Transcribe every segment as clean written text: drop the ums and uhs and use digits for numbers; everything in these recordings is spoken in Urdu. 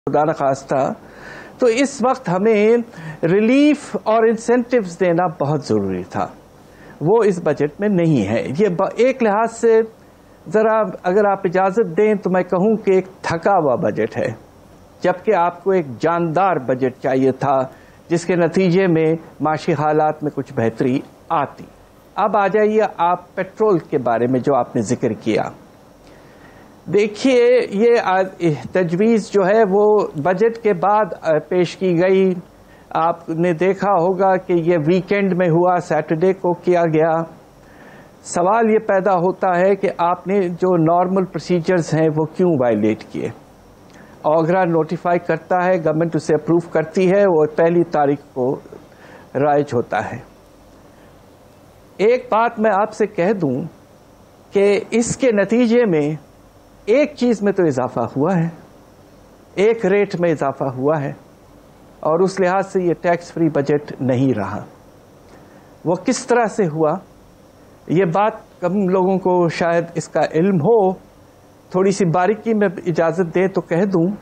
خدا نخواستہ تو اس وقت ہمیں ریلیف اور انسینٹیوز دینا بہت ضروری تھا، وہ اس بجٹ میں نہیں ہے۔ یہ ایک لحاظ سے ذرا اگر آپ اجازت دیں تو میں کہوں کہ ایک تھکا ہوا بجٹ ہے، جبکہ آپ کو ایک جاندار بجٹ چاہیے تھا جس کے نتیجے میں معاشی حالات میں کچھ بہتری آتی۔ اب آ جائیے آپ پیٹرول کے بارے میں جو آپ نے ذکر کیا۔ دیکھیے یہ تجویز جو ہے وہ بجٹ کے بعد پیش کی گئی، آپ نے دیکھا ہوگا کہ یہ ویکینڈ میں ہوا، سیٹرڈے کو کیا گیا۔ سوال یہ پیدا ہوتا ہے کہ آپ نے جو نارمل پروسیجرز ہیں وہ کیوں وائلیٹ کیے؟ اوگرا نوٹیفائی کرتا ہے، گورنمنٹ اسے اپروو کرتی ہے، وہ 1 تاریخ کو رائج ہوتا ہے۔ ایک بات میں آپ سے کہہ دوں کہ اس کے نتیجے میں ایک چیز میں تو اضافہ ہوا ہے، ایک ریٹ میں اضافہ ہوا ہے، اور اس لحاظ سے یہ ٹیکس فری بجٹ نہیں رہا۔ وہ کس طرح سے ہوا یہ بات کم لوگوں کو شاید اس کا علم ہو، تھوڑی سی باریکی میں اجازت دیں تو کہہ دوں۔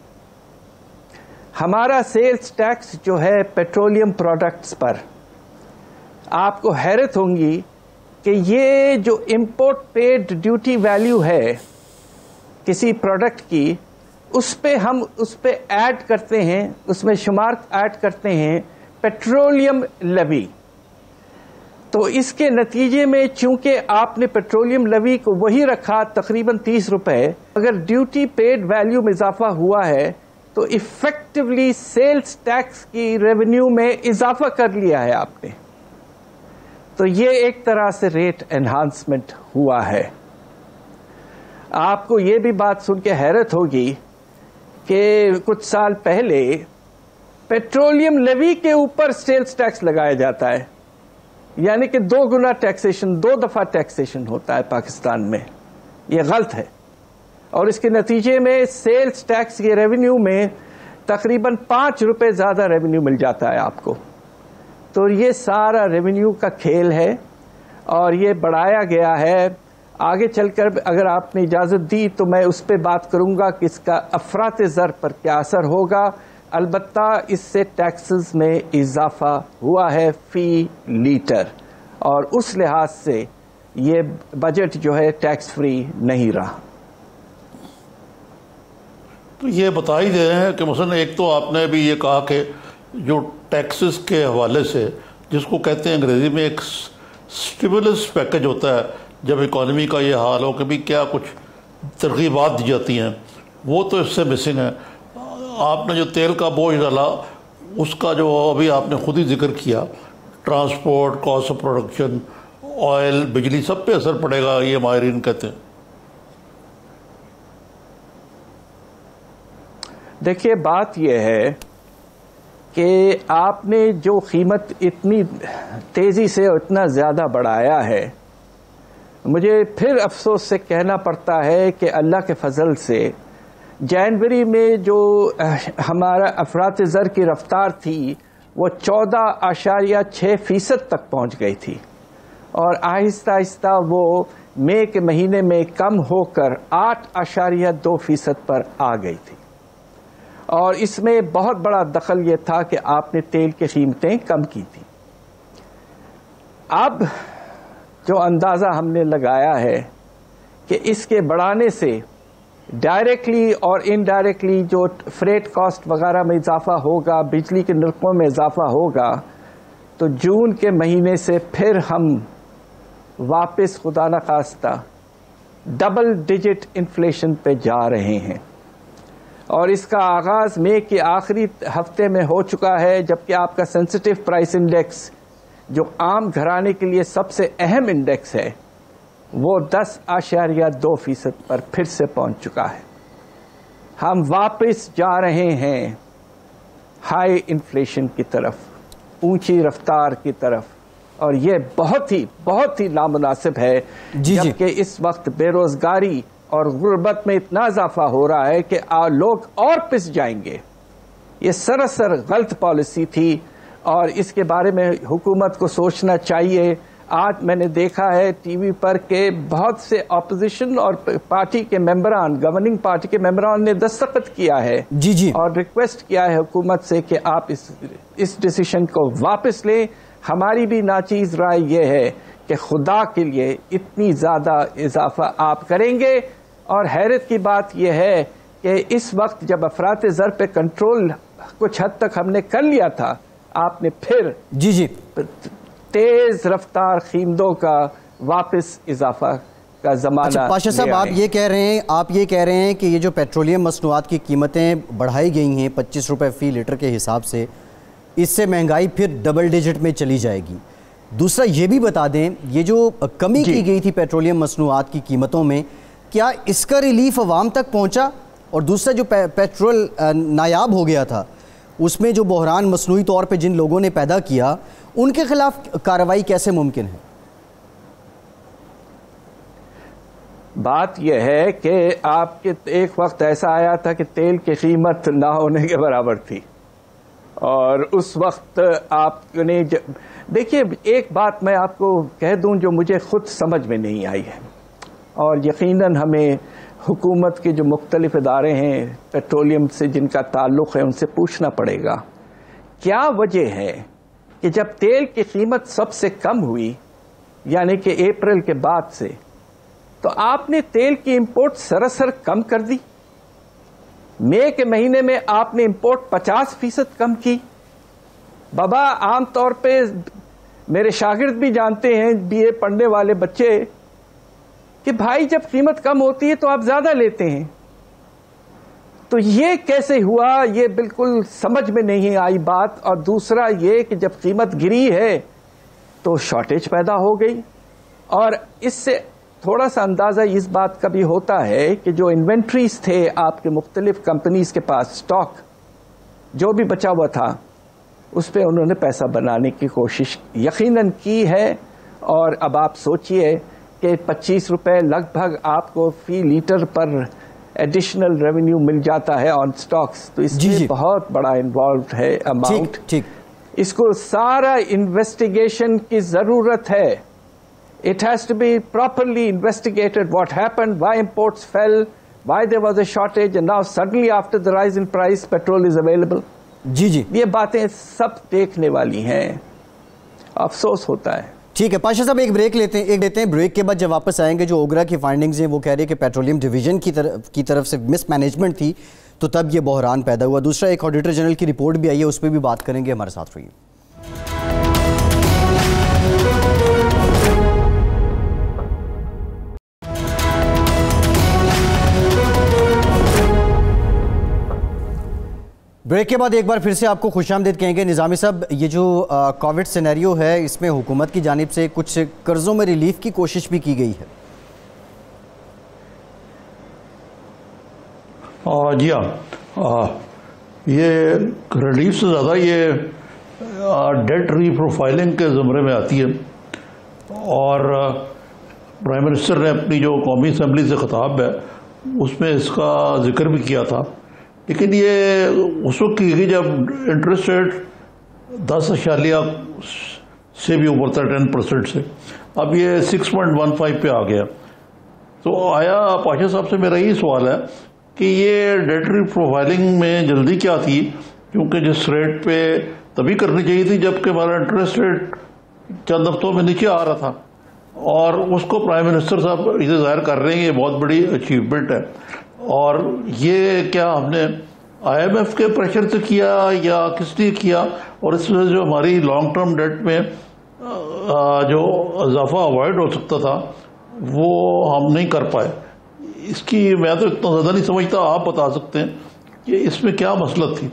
ہمارا سیلز ٹیکس جو ہے پیٹرولیم پروڈکٹس پر، آپ کو حیرت ہوگی کہ یہ جو امپورٹ پیڈ ڈیوٹی ویلیو ہے کسی پروڈکٹ کی، ہم اس پہ ایڈ کرتے ہیں، اس میں شمار ایڈ کرتے ہیں پیٹرولیم لیوی۔ تو اس کے نتیجے میں چونکہ آپ نے پیٹرولیم لیوی کو وہی رکھا تقریباً 30 روپے، اگر ڈیوٹی پیڈ ویلیو میں اضافہ ہوا ہے تو ایفیکٹولی سیلز ٹیکس کی ریونیو میں اضافہ کر لیا ہے آپ نے۔ تو یہ ایک طرح سے ریٹ انہانسمنٹ ہوا ہے۔ آپ کو یہ بھی بات سن کے حیرت ہوگی کہ کچھ سال پہلے پیٹرولیم لیوی کے اوپر سیلز ٹیکس لگایا جاتا ہے، یعنی کہ 2 گنا ٹیکسیشن، 2 دفعہ ٹیکسیشن ہوتا ہے پاکستان میں۔ یہ غلط ہے، اور اس کے نتیجے میں سیلز ٹیکس کے ریونیو میں تقریباً 5 روپے زیادہ ریونیو مل جاتا ہے آپ کو۔ تو یہ سارا ریونیو کا کھیل ہے اور یہ بڑھایا گیا ہے۔ آگے چل کر اگر آپ نے اجازت دی تو میں اس پہ بات کروں گا کہ اس کا افراط زر پر کیا اثر ہوگا۔ البتہ اس سے ٹیکسز میں اضافہ ہوا ہے فی لیٹر، اور اس لحاظ سے یہ بجٹ جو ہے ٹیکس فری نہیں رہا۔ تو یہ بتا ہی دے رہے ہیں کہ مثلا ایک تو آپ نے بھی یہ کہا کہ جو ٹیکسز کے حوالے سے، جس کو کہتے ہیں انگریزی میں ایک سٹیمولس پیکج ہوتا ہے، جب اکانومی کا یہ حال ہو کہ بھی کیا کچھ ترغیبات دی جاتی ہیں، وہ تو اس سے مسنگ ہے۔ آپ نے جو تیل کا بوجھ ڈالا اس کا جو ابھی آپ نے خود ہی ذکر کیا، transport, cost of production, oil, بجلی، سب پہ اثر پڑے گا، یہ ماہرین کہتے ہیں۔ دیکھیے بات یہ ہے کہ آپ نے جو قیمت اتنی تیزی سے اور اتنا زیادہ بڑھایا ہے، مجھے پھر افسوس سے کہنا پڑتا ہے کہ اللہ کے فضل سے جنوری میں جو ہمارا افراط زر کی رفتار تھی وہ 14.6% تک پہنچ گئی تھی، اور آہستہ آہستہ وہ مئی کے مہینے میں کم ہو کر 8.2% پر آ گئی تھی۔ اور اس میں بہت بڑا دخل یہ تھا کہ آپ نے تیل کی قیمتیں کم کی تھیں۔ اب جو اندازہ ہم نے لگایا ہے کہ اس کے بڑھانے سے ڈائریکٹلی اور انڈائریکٹلی جو فریٹ کاسٹ وغیرہ میں اضافہ ہوگا، بجلی کے نرخوں میں اضافہ ہوگا، تو جون کے مہینے سے پھر ہم واپس خدا نخواستہ ڈبل ڈیجٹ انفلیشن پہ جا رہے ہیں، اور اس کا آغاز مئی کے آخری ہفتے میں ہو چکا ہے، جبکہ آپ کا سینسٹیو پرائس انڈیکس جو عام گھرانے کے لیے سب سے اہم انڈیکس ہے وہ 10.2% پر پھر سے پہنچ چکا ہے۔ ہم واپس جا رہے ہیں ہائی انفلیشن کی طرف، اونچی رفتار کی طرف، اور یہ بہت ہی نامناسب ہے جبکہ اس وقت بے روزگاری اور غربت میں اتنا اضافہ ہو رہا ہے کہ لوگ اور پس جائیں گے۔ یہ سراسر غلط پالیسی تھی، اور اس کے بارے میں حکومت کو سوچنا چاہیے۔ آج میں نے دیکھا ہے ٹی وی پر کہ بہت سے اپوزیشن اور پارٹی کے ممبران، گورننگ پارٹی کے ممبران نے دستخط کیا ہے اور ریکویسٹ کیا ہے حکومت سے کہ آپ اس ڈیسیشن کو واپس لیں. ہماری بھی ناچیز رائے یہ ہے کہ خدا کے لیے اتنی زیادہ اضافہ آپ کریں گے. اور حیرت کی بات یہ ہے کہ اس وقت جب افراط زر پہ کنٹرول کچھ حد تک ہم نے کر لیا تھا، آپ نے پھر تیز رفتار قیمتوں کا واپس اضافہ کا زمانہ. پاشا صاحب آپ یہ کہہ رہے ہیں کہ یہ جو پیٹرولیم مصنوعات کی قیمتیں بڑھائی گئی ہیں 25 روپے فی لیٹر کے حساب سے، اس سے مہنگائی پھر ڈبل ڈیجٹ میں چلی جائے گی. دوسرا یہ بھی بتا دیں، یہ جو کمی کی گئی تھی پیٹرولیم مصنوعات کی قیمتوں میں، کیا اس کا ریلیف عوام تک پہنچا؟ اور دوسرا جو پیٹرول نایاب ہو گیا تھا، اس میں جو بحران مصنوعی طور پہ جن لوگوں نے پیدا کیا، ان کے خلاف کارروائی کیسے ممکن ہے؟ بات یہ ہے کہ آپ کے ایک وقت ایسا آیا تھا کہ تیل کی قیمت نہ ہونے کے برابر تھی، اور اس وقت آپ نے دیکھیے ایک بات میں آپ کو کہہ دوں جو مجھے خود سمجھ میں نہیں آئی ہے، اور یقیناً ہمیں حکومت کے جو مختلف ادارے ہیں پیٹرولیم سے جن کا تعلق ہے ان سے پوچھنا پڑے گا، کیا وجہ ہے کہ جب تیل کی قیمت سب سے کم ہوئی، یعنی کہ اپریل کے بعد سے، تو آپ نے تیل کی امپورٹ سراسر کم کر دی. مئی کے مہینے میں آپ نے امپورٹ 50% کم کی. بابا عام طور پہ میرے شاگرد بھی جانتے ہیں، بی اے پڑھنے والے بچے، کہ بھائی جب قیمت کم ہوتی ہے تو آپ زیادہ لیتے ہیں. تو یہ کیسے ہوا؟ یہ بالکل سمجھ میں نہیں آئی بات. اور دوسرا یہ کہ جب قیمت گری ہے تو شارٹیج پیدا ہو گئی، اور اس سے تھوڑا سا اندازہ اس بات کا بھی ہوتا ہے کہ جو انوینٹریز تھے آپ کے مختلف کمپنیز کے پاس، سٹاک جو بھی بچا ہوا تھا، اس پہ انہوں نے پیسہ بنانے کی کوشش یقیناً کی ہے. اور اب آپ سوچئے کہ 25 روپے لگ بھگ آپ کو فی لیٹر پر ایڈیشنل ریونیو مل جاتا ہے آن سٹاکس، تو اس میں بہت بڑا انوالوڈ ہے اماؤنٹ. اس کو سارا انویسٹیگیشن کی ضرورت ہے. It has to be properly investigated what happened, why imports fell, why there was a shortage, and now suddenly after the rise in price, petrol is available. یہ باتیں سب دیکھنے والی ہیں. افسوس ہوتا ہے. ٹھیک ہے پاشا صاحب، ایک بریک لیتے ہیں. بریک کے بعد جب واپس آئیں گے، جو اوگرا کی فائنڈنگز ہیں وہ کہہ رہے ہیں کہ پیٹرولیم ڈویژن کی طرف سے مس مینجمنٹ تھی، تو تب یہ بحران پیدا ہوا. دوسرا ایک آڈیٹر جنرل کی رپورٹ بھی آئی ہے، اس پہ بھی بات کریں گے. ہمارے ساتھ رہیے. بریک کے بعد ایک بار پھر سے آپ کو خوش آمدید کہیں گے. نظامی صاحب، یہ جو کووڈ سینیریو ہے، اس میں حکومت کی جانب سے کچھ قرضوں میں ریلیف کی کوشش بھی کی گئی ہے. جی ہاں، یہ ریلیف سے زیادہ یہ ڈیٹ ری پروفائلنگ کے زمرے میں آتی ہے. اور پرائم منسٹر نے اپنی جو قومی اسمبلی سے خطاب ہے اس میں اس کا ذکر بھی کیا تھا. لیکن یہ اس وقت کی گئی جب انٹرسٹ ریٹ 10.15 سے بھی اوپر تھا، 10% سے. اب یہ 6.15 پہ آ گیا. تو آیا پاشا صاحب سے میرا یہی سوال ہے کہ یہ ڈیٹری پروفائلنگ میں جلدی کیا تھی؟ کیونکہ جس ریٹ پہ تبھی کرنی چاہیے تھی جبکہ ہمارا انٹرسٹ ریٹ چند ہفتوں میں نیچے آ رہا تھا، اور اس کو پرائم منسٹر صاحب اسے ظاہر کر رہے ہیں یہ بہت بڑی اچیومنٹ ہے. اور یہ کیا ہم نے آئی ایم ایف کے پریشر سے کیا یا کس لیے کیا؟ اور اس وجہ سے جو ہماری لانگ ٹرم ڈیٹ میں جو اضافہ اوائڈ ہو سکتا تھا وہ ہم نہیں کر پائے. اس کی میں تو اتنا زیادہ نہیں سمجھتا، آپ بتا سکتے ہیں کہ اس میں کیا مسئلہ تھی؟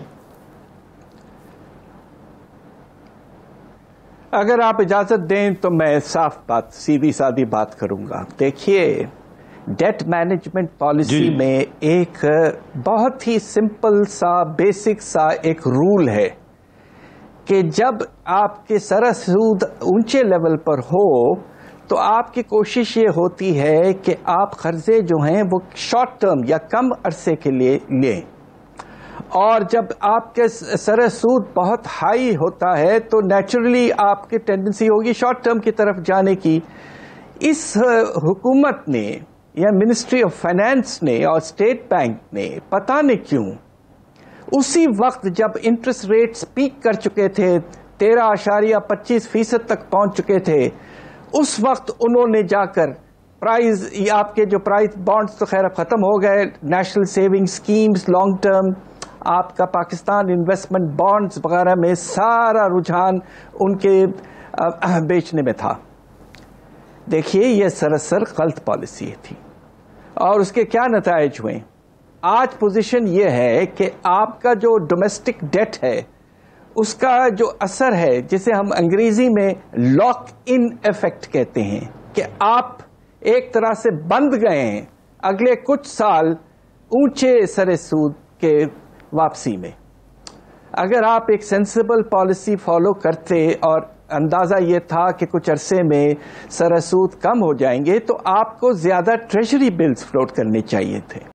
اگر آپ اجازت دیں تو میں صاف بات، سیدھی سادی بات کروں گا. دیکھیے، ڈیٹ مینجمنٹ پالیسی میں ایک بہت ہی سمپل سا بیسک سا ایک رول ہے کہ جب آپ کے سرا سود اونچے لیول پر ہو تو آپ کی کوشش یہ ہوتی ہے کہ آپ قرضے جو ہیں وہ شارٹ ٹرم یا کم عرصے کے لیے لیں. اور جب آپ کے سر سود بہت ہائی ہوتا ہے تو نیچرلی آپ کی ٹینڈنسی ہوگی شارٹ ٹرم کی طرف جانے کی. اس حکومت نے یا منسٹری آف فائنانس نے اور اسٹیٹ بینک نے پتہ نہیں کیوں اسی وقت جب انٹرسٹ ریٹس پیک کر چکے تھے 13.25% تک پہنچ چکے تھے, اس وقت انہوں نے جا کر پرائز, آپ کے جو پرائز بانڈز تو خیر ختم ہو گئے, national saving schemes long term, آپ کا پاکستان انویسٹمنٹ بانڈز وغیرہ میں سارا رجحان ان کے بیچنے میں تھا. دیکھیے یہ سراسر غلط پالیسی تھی اور اس کے کیا نتائج ہوئے. آج پوزیشن یہ ہے کہ آپ کا جو ڈومیسٹک ڈیٹ ہے اس کا جو اثر ہے جسے ہم انگریزی میں لاک ان ایفیکٹ کہتے ہیں کہ آپ ایک طرح سے بند گئے ہیں اگلے کچھ سال اونچے سر سود کے واپسی میں. اگر آپ ایک سینسیبل پالیسی فالو کرتے اور اندازہ یہ تھا کہ کچھ عرصے میں سر سود کم ہو جائیں گے تو آپ کو زیادہ ٹریجری بلز فلوٹ کرنے چاہیے تھے.